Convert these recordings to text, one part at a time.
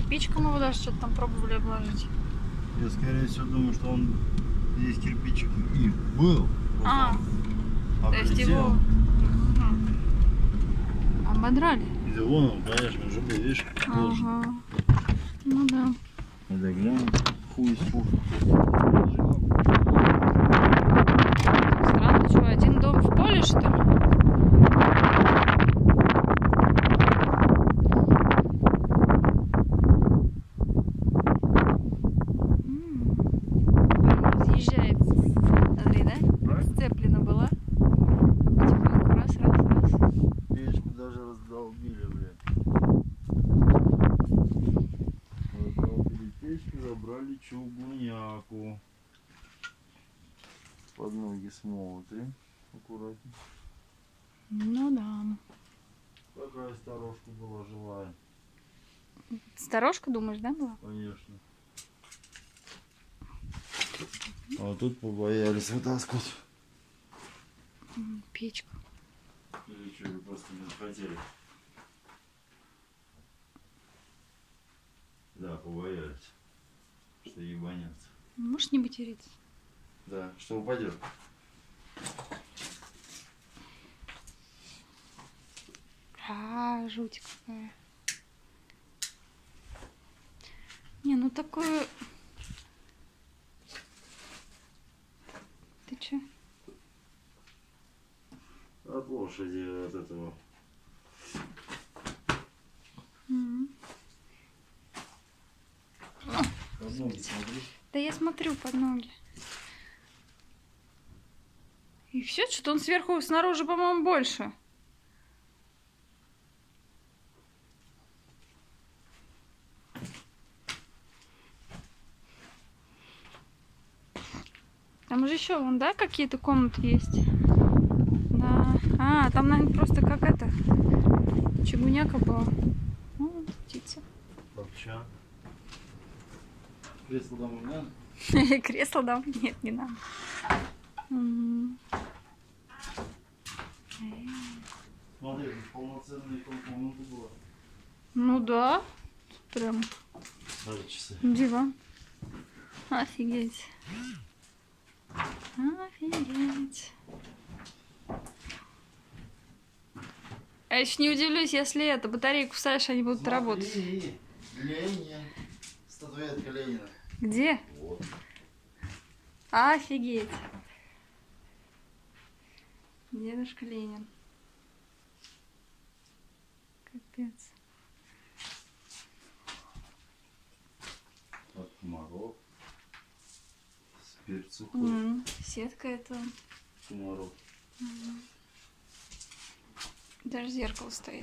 кирпичиком его даже что-то там пробовали обложить. Я, скорее всего, думаю, что он здесь кирпичик и был. То есть его ободрали. И да вон он, конечно, уже был, видишь, должен. Ага. Ну да. Это глянь, хуй из пуха. Странно, что, один дом в поле, что ли? Разъезжает. Смотри, да? Сцеплена была. Потихоньку раз. Печку даже раздолбили, блядь. Раздолбили печку, забрали чугуняку. Под ноги смотрим. Аккуратнее. Ну да. Какая сторожка была живая. Сторожка, думаешь, да, была? Конечно. А тут побоялись вытаскивать. Печка. Или что, или просто не захотели? Да, побоялись, что ебанется. Можешь не материться? Да, что упадет. Жуть какая. Не, ну такое... Ты че? От лошади, от этого. Под ноги смотри. Да я смотрю под ноги. И все, что-то он сверху, снаружи, по-моему, больше. Там же еще, вон, да, какие-то комнаты есть? Да. А, там, наверное, просто как это, чугуняка была. Ну, птица. Топчан. Кресло домой не надо? Кресло, да? Нет, не надо. Смотри, тут полноценная комната была. Ну да. Прям Даже часы. диван. Офигеть. Офигеть. А еще не удивлюсь, если это батарейку вставишь, они будут работать. Ленин. Статуэтка Ленина. Где? Вот. Офигеть. Дедушка Ленин. Капец. От комаров. Спирт сухой. Сетка это. Комаров. Даже зеркало стоит.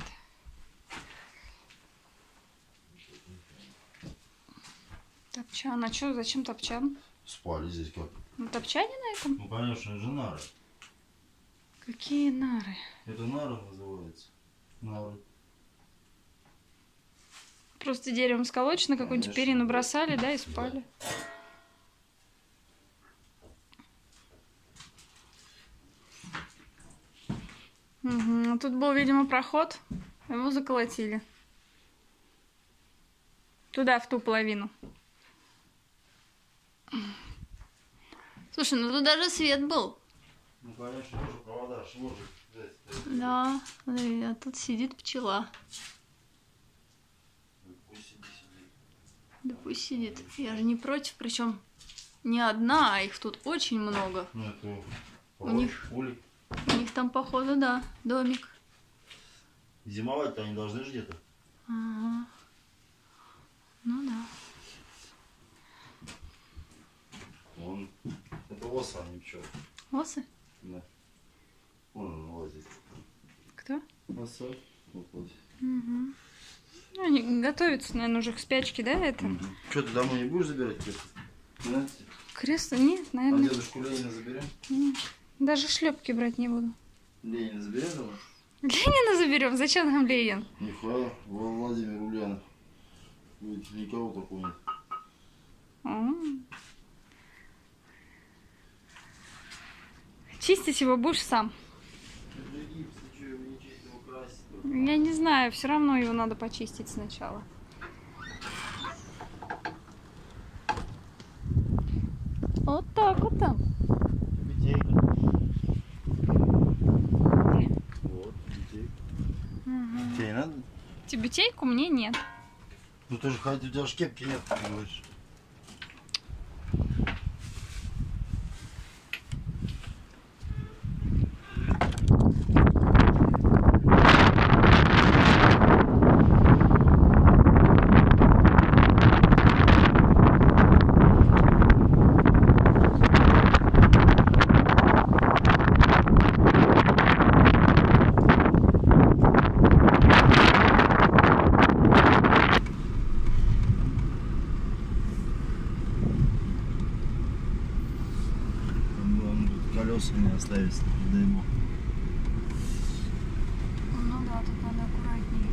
Топчан. А что, зачем топчан? Спали здесь как? На топчане на этом? Ну, конечно, это же нары. Какие нары? Это нара называется. Нары. Просто деревом сколочено, какую-нибудь Конечно. перину бросали, да, и спали. Угу. Тут был, видимо, проход. Его заколотили. Туда, в ту половину. Слушай, ну тут даже свет был. Ну, конечно, тоже провода сложат. Да, смотри, а тут сидит пчела. Пусть сидит. Да пусть сидит. Я же не против, причем не одна, а их тут очень много. Ну, это У них там, походу, да, домик. Зимовать-то они должны же где-то. Ага. Ну да. Вон, это осы, а не пчелы. Осы? Да. Вон он лазит. Кто? Оса. Вот лазит. Угу. Ну, они готовятся, наверное, уже к спячке, да, это? Угу. Что, ты домой не будешь забирать кресло? Да? Кресло? Нет, А наверное. дедушку Ленина заберем? Нет. Даже шлепки брать не буду. Ленина заберем домой? Ленина заберем? Зачем нам Ленин? Михаил Владимир Ульянов. Будет никого такого нет. Чистить его будешь сам? Я не знаю, все равно его надо почистить сначала. Вот так вот там. Битейка. Где? Вот, битейка. Угу. Тебе не надо? Тибетейку мне нет. Ну ты же хоть у тебя же кепки нет, ты говоришь. Колеса не оставить, не дай бог. Ну да, тут надо аккуратнее.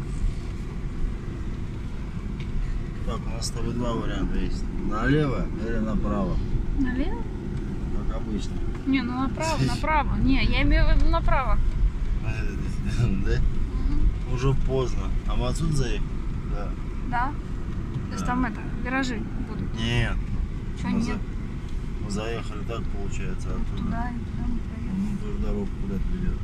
Так, у нас с тобой два варианта есть. Налево или направо, Налево? как обычно. Не, ну направо, направо. Не, я имею в виду направо. Да? Уже поздно. А мы отсюда заехали? Да. Да? То есть там это, виражи будут. Нет. Что Мы нет? Мы заехали так, получается, оттуда. Туда и туда мы проедем. Ну, тоже дорога куда-то ведет.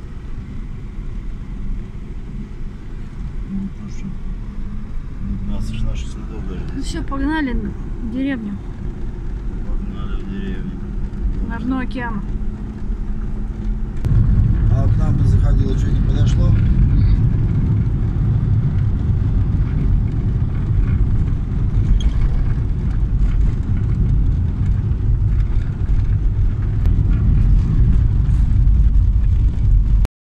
Ну, то что? У нас же наших следов даже. Ну все, погнали в деревню. Погнали в деревню. На дно океана. А к нам заходило, что не подошло?